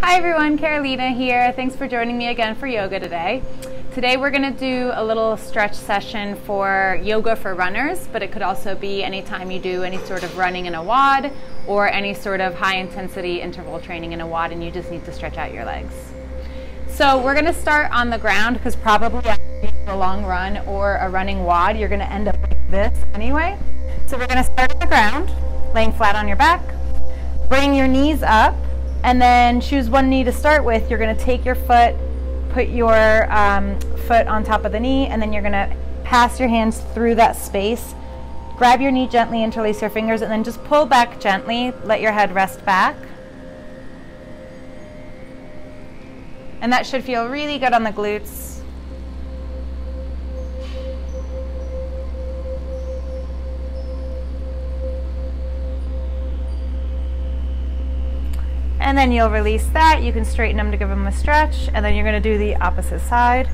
Hi everyone, Carolina here. Thanks for joining me again for yoga today. Today we're going to do a little stretch session for yoga for runners, but it could also be anytime you do any sort of running in a WOD or any sort of high intensity interval training in a WOD and you just need to stretch out your legs. So we're going to start on the ground because probably after a long run or a running WOD you're going to end up like this anyway. So we're going to start on the ground, laying flat on your back. Bring your knees up and then choose one knee to start with. You're going to take your foot, put your foot on top of the knee, and then you're going to pass your hands through that space. Grab your knee gently, interlace your fingers, and then just pull back gently. Let your head rest back. And that should feel really good on the glutes. And then you'll release that. You can straighten them to give them a stretch, and then you're going to do the opposite side.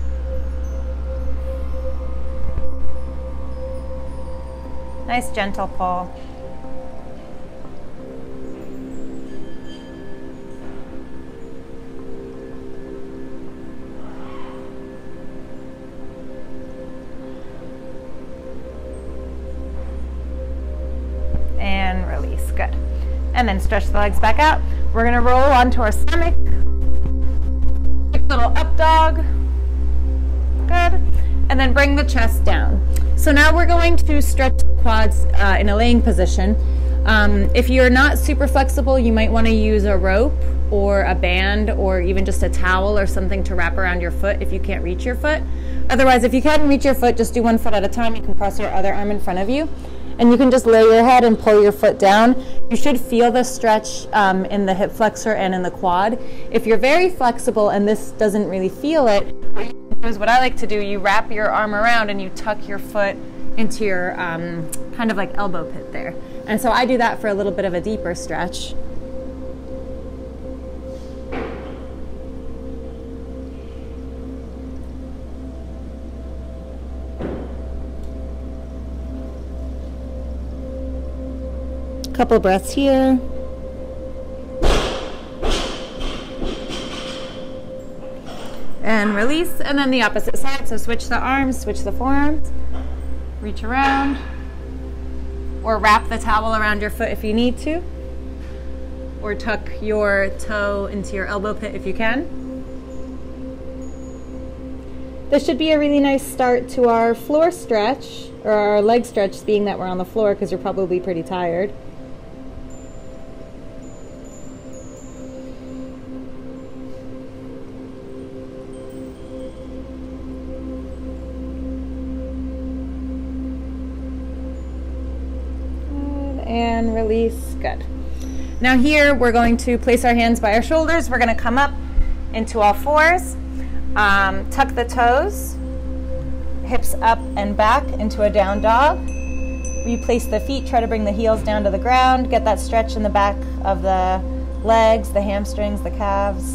Nice gentle pull. And release, good. And then stretch the legs back out. We're going to roll onto our stomach. Quick little up dog. Good. And then bring the chest down. So now we're going to stretch the quads in a laying position. If you're not super flexible, you might want to use a rope or a band or even just a towel or something to wrap around your foot if you can't reach your foot. Otherwise, if you can't reach your foot, just do one foot at a time. You can cross your other arm in front of you. And you can just lay your head and pull your foot down. You should feel the stretch in the hip flexor and in the quad. If you're very flexible and this doesn't really feel it, what I like to do, you wrap your arm around and you tuck your foot into your kind of like elbow pit there. And so I do that for a little bit of a deeper stretch. Couple breaths here. And release, and then the opposite side. So switch the arms, switch the forearms, reach around, or wrap the towel around your foot if you need to, or tuck your toe into your elbow pit if you can. This should be a really nice start to our floor stretch, or our leg stretch, being that we're on the floor because you're probably pretty tired. And release, good. Now here we're going to place our hands by our shoulders. We're going to come up into all fours, tuck the toes, hips up and back into a down dog. Replace the feet, try to bring the heels down to the ground, get that stretch in the back of the legs, the hamstrings, the calves.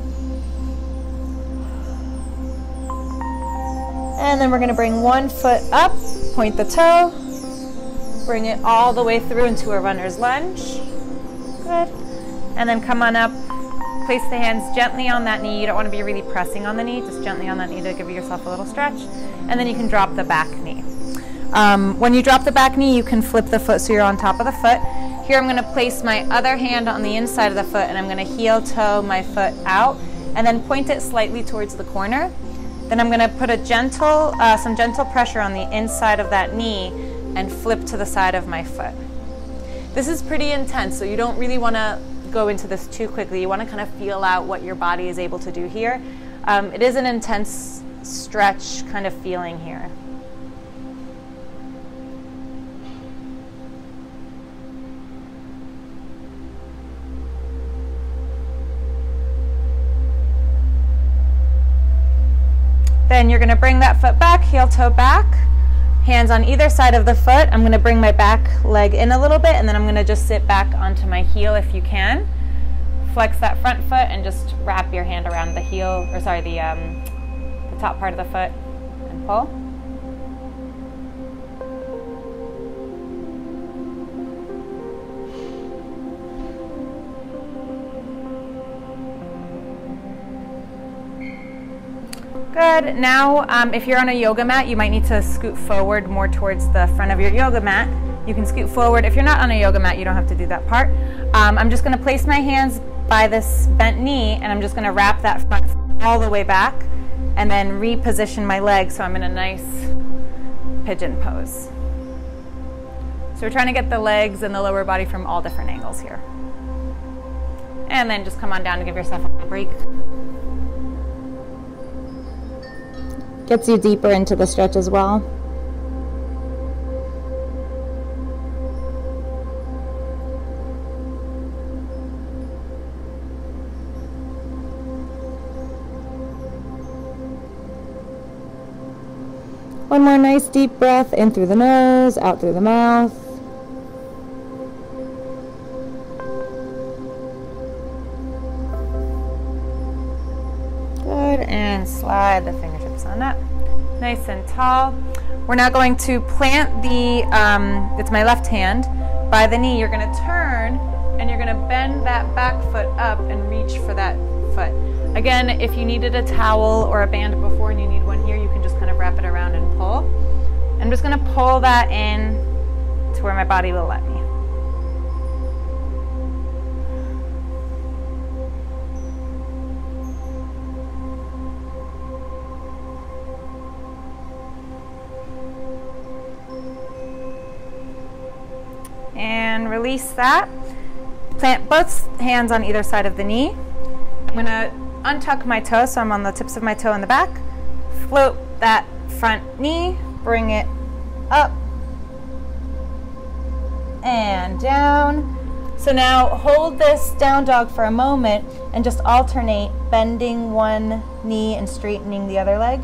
And then we're going to bring one foot up, point the toe, bring it all the way through into a runner's lunge. Good. And then come on up, place the hands gently on that knee. You don't want to be really pressing on the knee, just gently on that knee to give yourself a little stretch. And then you can drop the back knee. When you drop the back knee, you can flip the foot so you're on top of the foot. Here I'm going to place my other hand on the inside of the foot and I'm going to heel toe my foot out and then point it slightly towards the corner. Then I'm going to put a gentle, some gentle pressure on the inside of that knee and flip to the side of my foot. This is pretty intense, so you don't really want to go into this too quickly. You want to kind of feel out what your body is able to do here. It is an intense stretch kind of feeling here. Then you're going to bring that foot back, heel toe back. Hands on either side of the foot. I'm going to bring my back leg in a little bit and then I'm going to just sit back onto my heel if you can. Flex that front foot and just wrap your hand around the heel, or sorry, the top part of the foot and pull. Good. Now, if you're on a yoga mat, you might need to scoot forward more towards the front of your yoga mat. You can scoot forward. If you're not on a yoga mat, you don't have to do that part. I'm just going to place my hands by this bent knee, and I'm just going to wrap that front all the way back, and then reposition my legs so I'm in a nice pigeon pose. So we're trying to get the legs and the lower body from all different angles here. And then just come on down to give yourself a little break. Gets you deeper into the stretch as well. One more nice deep breath in through the nose, out through the mouth. Good, and slide the fingertips on up. Nice and tall. We're now going to plant the, it's my left hand, by the knee. You're going to turn and you're going to bend that back foot up and reach for that foot. Again, if you needed a towel or a band before and you need one here, you can just kind of wrap it around and pull. I'm just going to pull that in to where my body will let me. And release that. Plant both hands on either side of the knee. I'm going to untuck my toe, so I'm on the tips of my toe in the back. Float that front knee, bring it up and down. So now hold this down dog for a moment and just alternate bending one knee and straightening the other leg.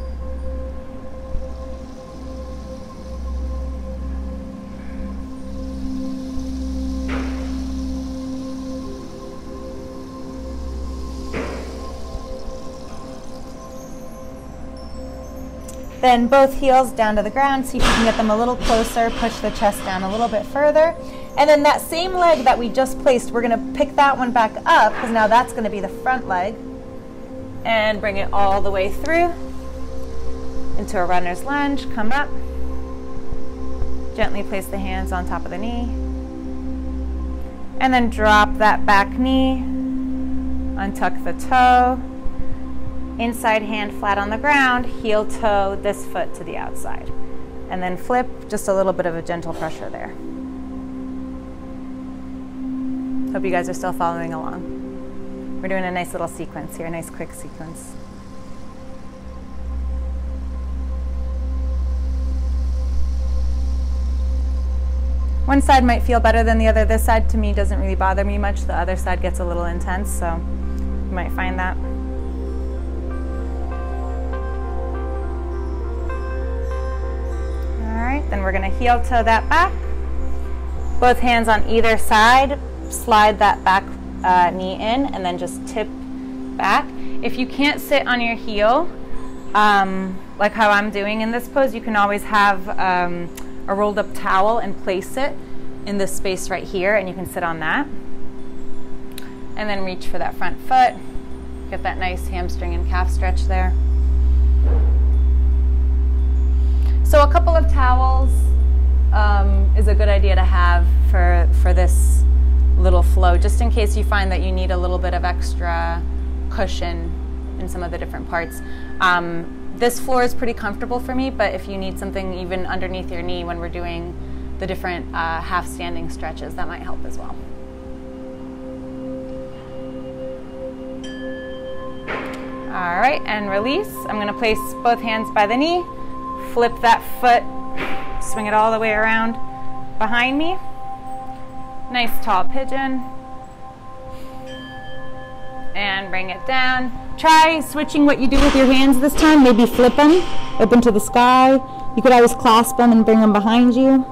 Then both heels down to the ground, see if you can get them a little closer, push the chest down a little bit further. And then that same leg that we just placed, we're gonna pick that one back up, because now that's gonna be the front leg. And bring it all the way through into a runner's lunge, come up. Gently place the hands on top of the knee. And then drop that back knee, untuck the toe. Inside hand flat on the ground, heel toe this foot to the outside. And then flip, just a little bit of a gentle pressure there. Hope you guys are still following along. We're doing a nice little sequence here, a nice quick sequence. One side might feel better than the other. This side to me doesn't really bother me much. The other side gets a little intense, so you might find that. Then we're going to heel toe that back. Both hands on either side. Slide that back knee in and then just tip back. If you can't sit on your heel, like how I'm doing in this pose, you can always have a rolled up towel and place it in this space right here, and you can sit on that. And then reach for that front foot. Get that nice hamstring and calf stretch there. So a couple of towels is a good idea to have for this little flow, just in case you find that you need a little bit of extra cushion in some of the different parts. This floor is pretty comfortable for me, but if you need something even underneath your knee when we're doing the different half standing stretches, that might help as well. All right, and release. I'm going to place both hands by the knee. Flip that foot, swing it all the way around behind me. Nice tall pigeon. And bring it down. Try switching what you do with your hands this time. Maybe flip them, open to the sky. You could always clasp them and bring them behind you.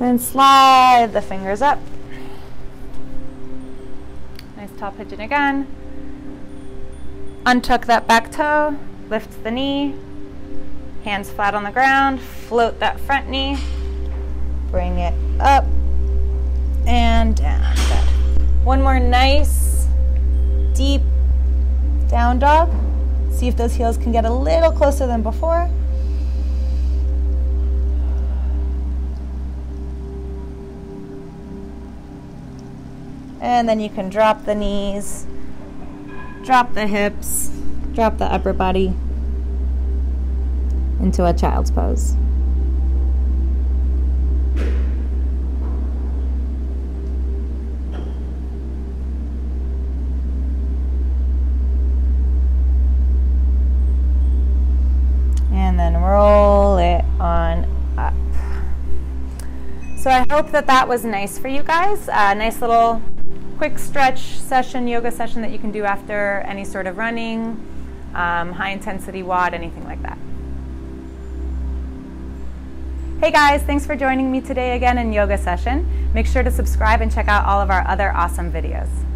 And slide the fingers up. Nice tall pigeon again. Untuck that back toe, lift the knee, hands flat on the ground, float that front knee, bring it up and down. Good. One more nice, deep down dog. See if those heels can get a little closer than before. And then you can drop the knees, drop the hips, drop the upper body into a child's pose. And then roll it on up. So I hope that that was nice for you guys. Nice little quick stretch session, yoga session that you can do after any sort of running, high intensity WOD, anything like that. Hey guys, thanks for joining me today again in yoga session. Make sure to subscribe and check out all of our other awesome videos.